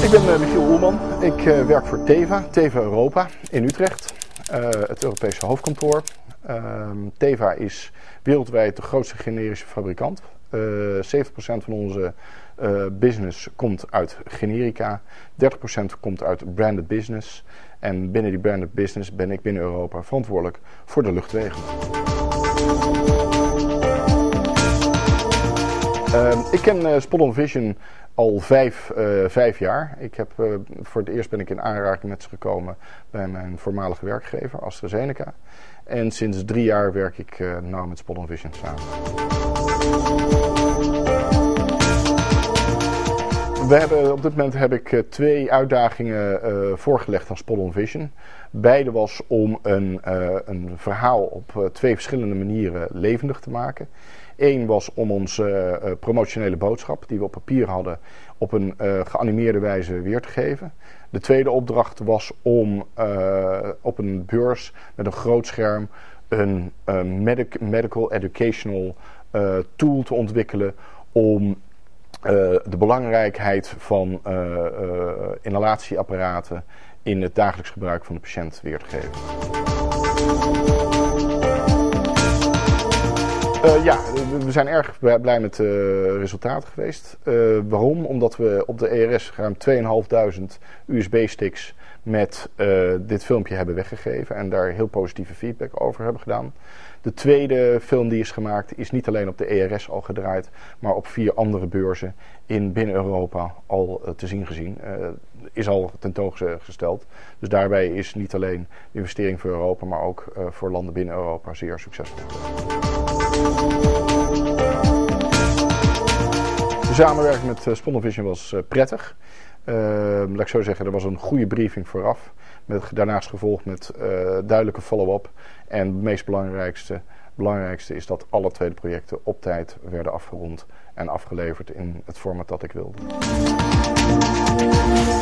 Ik ben Michiel Oelman. Ik werk voor Teva Europa in Utrecht, het Europese hoofdkantoor. Teva is wereldwijd de grootste generische fabrikant. 70% van onze business komt uit generica, 30% komt uit branded business. En binnen die branded business ben ik binnen Europa verantwoordelijk voor de luchtwegen. Ik ken Spot-on Vision al vijf jaar. Voor het eerst ben ik in aanraking met ze gekomen bij mijn voormalige werkgever AstraZeneca. En sinds 3 jaar werk ik nauw met Spot-on Vision samen. Op dit moment heb ik 2 uitdagingen voorgelegd aan Spot-on Vision. Beide was om een verhaal op 2 verschillende manieren levendig te maken. Eén was om onze promotionele boodschap die we op papier hadden op een geanimeerde wijze weer te geven. De tweede opdracht was om op een beurs met een groot scherm een medical educational tool te ontwikkelen om de belangrijkheid van inhalatieapparaten in het dagelijks gebruik van de patiënt weer te geven. We zijn erg blij met de resultaten geweest. Waarom? Omdat we op de ERS ruim 2500 USB-sticks met dit filmpje hebben weggegeven en daar heel positieve feedback over hebben gedaan. De tweede film die is gemaakt is niet alleen op de ERS al gedraaid, maar op 4 andere beurzen binnen Europa al te zien gezien. Is al tentoongesteld. Dus daarbij is niet alleen de investering voor Europa, maar ook voor landen binnen Europa zeer succesvol. De samenwerking met Spot-on Vision was prettig. Laat ik zo zeggen, er was een goede briefing vooraf. Daarnaast gevolgd met duidelijke follow-up. En het meest belangrijkste is dat alle 2 projecten op tijd werden afgerond en afgeleverd in het format dat ik wilde.